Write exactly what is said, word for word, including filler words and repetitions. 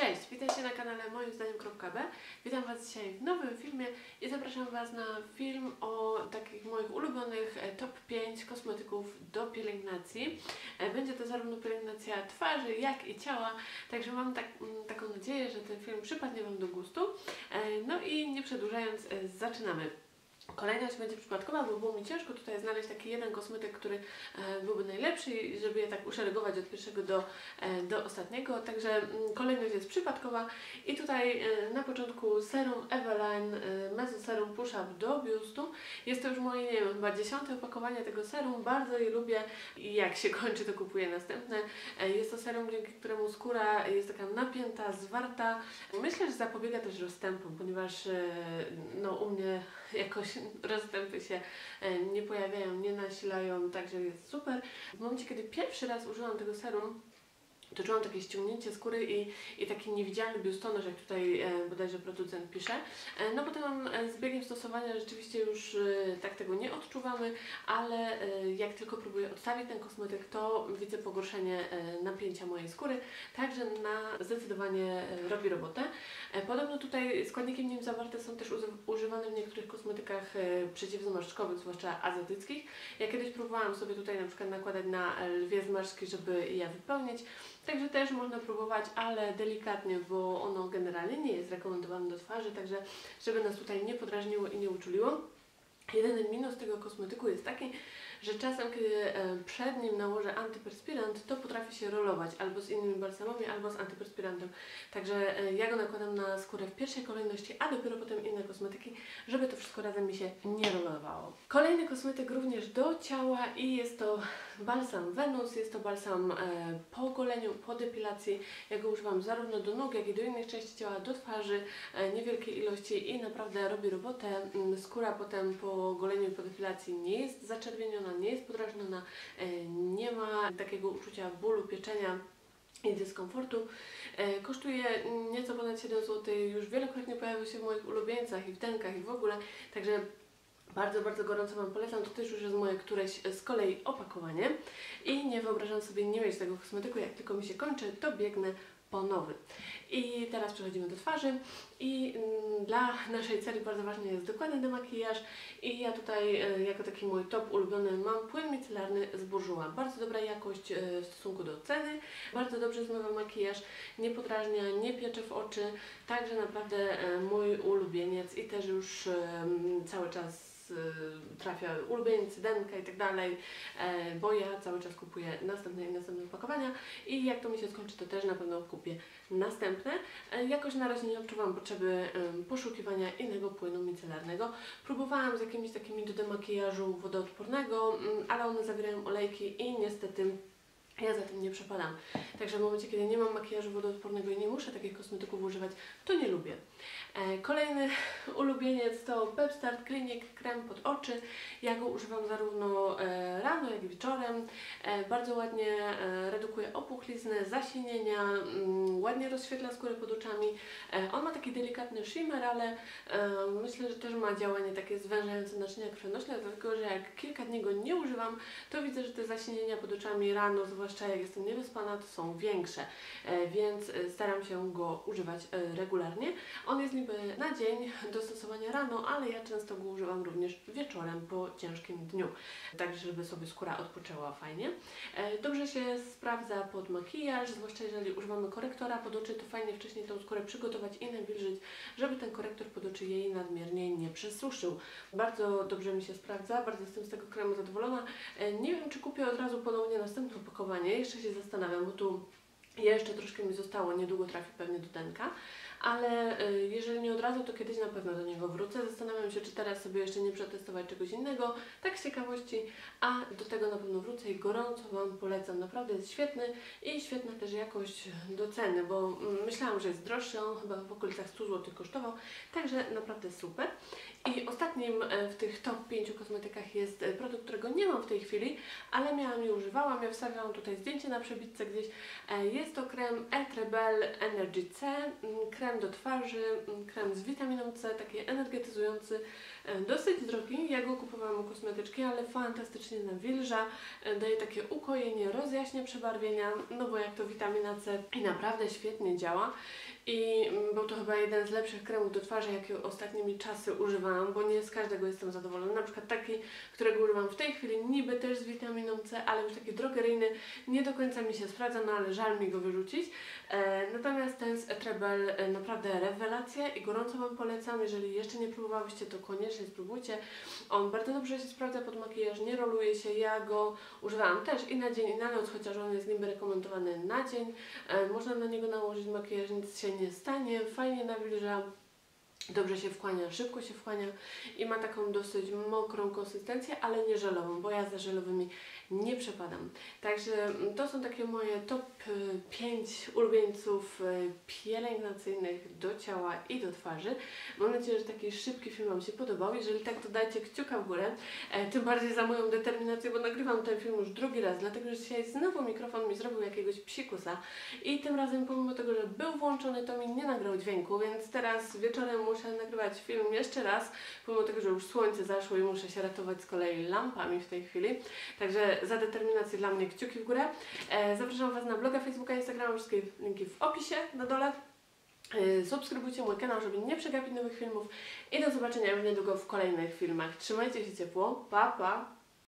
Cześć, witajcie na kanale moim zdaniem.b. Witam Was dzisiaj w nowym filmie i zapraszam Was na film o takich moich ulubionych top pięć kosmetyków do pielęgnacji. Będzie to zarówno pielęgnacja twarzy, jak i ciała, także mam tak, taką nadzieję, że ten film przypadnie Wam do gustu. No i nie przedłużając, zaczynamy. Kolejność będzie przypadkowa, bo było mi ciężko tutaj znaleźć taki jeden kosmetyk, który e, byłby najlepszy, żeby je tak uszeregować od pierwszego do, e, do ostatniego. Także m, kolejność jest przypadkowa i tutaj e, na początku serum Eveline e, Meso Serum Push Up do biustu. Jest to już moje, nie wiem, chyba dziesiąte opakowanie tego serum. Bardzo je lubię i jak się kończy, to kupuję następne. E, jest to serum, dzięki któremu skóra jest taka napięta, zwarta. Myślę, że zapobiega też rozstępom, ponieważ e, no, u mnie jakoś rozstępy się nie pojawiają, nie nasilają, także jest super. W momencie, kiedy pierwszy raz użyłam tego serum, to czułam takie ściągnięcie skóry i, i taki niewidzialny biustonosz, jak tutaj e, bodajże producent pisze. E, no potem e, z biegiem stosowania rzeczywiście już e, tak tego nie odczuwamy, ale e, jak tylko próbuję odstawić ten kosmetyk, to widzę pogorszenie e, napięcia mojej skóry, także na zdecydowanie e, robi robotę. E, podobno tutaj składniki w nim zawarte są też używane w niektórych kosmetykach e, przeciwzmarszczkowych, zwłaszcza azjatyckich. Ja kiedyś próbowałam sobie tutaj na przykład nakładać na lwie zmarszczki, żeby je wypełnić. Także też można próbować, ale delikatnie, bo ono generalnie nie jest rekomendowane do twarzy, także żeby nas tutaj nie podrażniło i nie uczuliło. Jedyny minus tego kosmetyku jest taki, że czasem, kiedy przed nim nałożę antyperspirant, to potrafi się rolować albo z innymi balsamami, albo z antyperspirantem. Także ja go nakładam na skórę w pierwszej kolejności, a dopiero potem inne kosmetyki, żeby to wszystko razem mi się nie rolowało. Kolejny kosmetyk również do ciała i jest to balsam Venus. Jest to balsam po goleniu, po depilacji. Ja go używam zarówno do nóg, jak i do innych części ciała, do twarzy, niewielkiej ilości i naprawdę robi robotę. Skóra potem po goleniu i po depilacji nie jest zaczerwieniona, nie jest podrażniona, nie ma takiego uczucia bólu, pieczenia i dyskomfortu. Kosztuje nieco ponad siedem złotych, już wielokrotnie pojawił się w moich ulubieńcach i w denkach i w ogóle, także bardzo, bardzo gorąco Wam polecam. To też już jest moje któreś z kolei opakowanie i nie wyobrażam sobie nie mieć tego kosmetyku. Jak tylko mi się kończy, to biegnę po nowy. I teraz przechodzimy do twarzy i mm, dla naszej celi bardzo ważny jest dokładny demakijaż i ja tutaj e, jako taki mój top ulubiony mam płyn micelarny z Bourjois. Bardzo dobra jakość e, w stosunku do ceny, bardzo dobrze zmywa makijaż, nie podrażnia, nie piecze w oczy, także naprawdę e, mój ulubieniec i też już e, cały czas trafia ulubieniec, denka i tak dalej, bo ja cały czas kupuję następne i następne opakowania i jak to mi się skończy, to też na pewno kupię następne. Jakoś na razie nie odczuwam potrzeby poszukiwania innego płynu micelarnego. Próbowałam z jakimiś takimi do demakijażu wodoodpornego, ale one zawierają olejki i niestety ja za tym nie przepadam. Także w momencie, kiedy nie mam makijażu wodoodpornego i nie muszę takich kosmetyków używać, to nie lubię. E, kolejny ulubieniec to Pepstart Clinic krem pod oczy. Ja go używam zarówno e, rano, jak i wieczorem. E, bardzo ładnie e, redukuje opuchliznę, zasinienia, mm, ładnie rozświetla skórę pod oczami. E, on ma taki delikatny shimmer, ale e, myślę, że też ma działanie takie zwężające naczynia krwionośne, dlatego że jak kilka dni go nie używam, to widzę, że te zasinienia pod oczami rano, zwłaszcza jak jestem niewyspana, to są większe, e, więc staram się go używać e, regularnie. On jest niby na dzień do stosowania rano, ale ja często go używam również wieczorem po ciężkim dniu, tak żeby sobie skóra odpoczęła fajnie. E, dobrze się sprawdza pod makijaż, zwłaszcza jeżeli używamy korektora pod oczy, to fajnie wcześniej tą skórę przygotować i nawilżyć, żeby ten korektor pod oczy jej nadmiernie nie przesuszył. Bardzo dobrze mi się sprawdza, bardzo jestem z tego kremu zadowolona. E, nie wiem, czy kupię od razu ponownie następne opakowanie, jeszcze się zastanawiam, bo tu jeszcze troszkę mi zostało, niedługo trafi pewnie do denka, ale y, jeżeli nie od razu, to kiedyś na pewno do niego wrócę. Zastanawiam się, czy teraz sobie jeszcze nie przetestować czegoś innego, tak z ciekawości, a do tego na pewno wrócę i gorąco Wam polecam. Naprawdę jest świetny i świetna też jakość do ceny, bo mm, myślałam, że jest droższy, on chyba w okolicach stu złotych kosztował, także naprawdę super. I ostatnim w tych top pięciu kosmetykach jest produkt, którego nie mam w tej chwili, ale miałam i używałam. Ja wstawiałam tutaj zdjęcie na przebitce gdzieś. Jest to krem Etrebel Energy C, krem do twarzy, krem z witaminą C, taki energetyzujący, dosyć drogi. Ja go kupowałam u kosmetyczki, ale fantastycznie nawilża, daje takie ukojenie, rozjaśnia przebarwienia, no bo jak to witamina C i naprawdę świetnie działa. i był to chyba jeden z lepszych kremów do twarzy, jakie ostatnimi czasy używałam, bo nie z każdego jestem zadowolona. Na przykład taki, którego używam w tej chwili, niby też z witaminą C, ale już taki drogeryjny, nie do końca mi się sprawdza, no ale żal mi go wyrzucić. E, natomiast ten z Etrebel e, naprawdę rewelacja i gorąco Wam polecam. Jeżeli jeszcze nie próbowałyście, to koniecznie spróbujcie. On bardzo dobrze się sprawdza pod makijaż, nie roluje się. Ja go używałam też i na dzień, i na noc, chociaż on jest niby rekomendowany na dzień. E, można na niego nałożyć makijaż, nic się nie stanie, fajnie nawilża. Dobrze się wchłania, szybko się wchłania i ma taką dosyć mokrą konsystencję, ale nie żelową, bo ja za żelowymi nie przepadam. Także to są takie moje top pięć ulubieńców pielęgnacyjnych do ciała i do twarzy. Mam nadzieję, że taki szybki film Wam się podobał. Jeżeli tak, to dajcie kciuka w górę. E, tym bardziej za moją determinację, bo nagrywam ten film już drugi raz, dlatego że dzisiaj znowu mikrofon mi zrobił jakiegoś psikusa i tym razem, pomimo tego, że był włączony, to mi nie nagrał dźwięku, więc teraz wieczorem muszę nagrywać film jeszcze raz, pomimo tego, że już słońce zaszło i muszę się ratować z kolei lampami w tej chwili. Także za determinację dla mnie kciuki w górę. E, zapraszam Was na bloga, Facebooka, Instagrama, wszystkie linki w opisie na dole. E, subskrybujcie mój kanał, żeby nie przegapić nowych filmów i do zobaczenia już niedługo w kolejnych filmach. Trzymajcie się ciepło, pa pa!